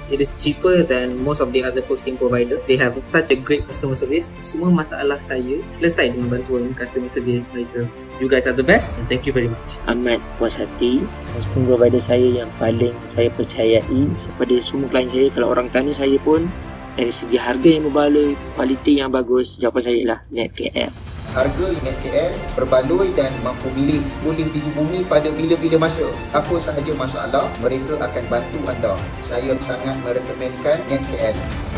It is cheaper than most of the other hosting providers. They have such a great customer service. Semua masalah saya selesai dengan bantuan customer service mereka. You guys are the best. Thank you very much. Amat puas hati. Hosting provider saya yang paling saya percayai daripada semua klien saya. Kalau orang tanya saya pun, dari segi harga yang berbaloi, kualiti yang bagus, jawapan saya ialah NetKL. Harga NetKL berbaloi dan mampu milih, boleh dihubungi pada bila-bila masa. Apa sahaja masalah, mereka akan bantu anda. Saya sangat merekomenkan NetKL.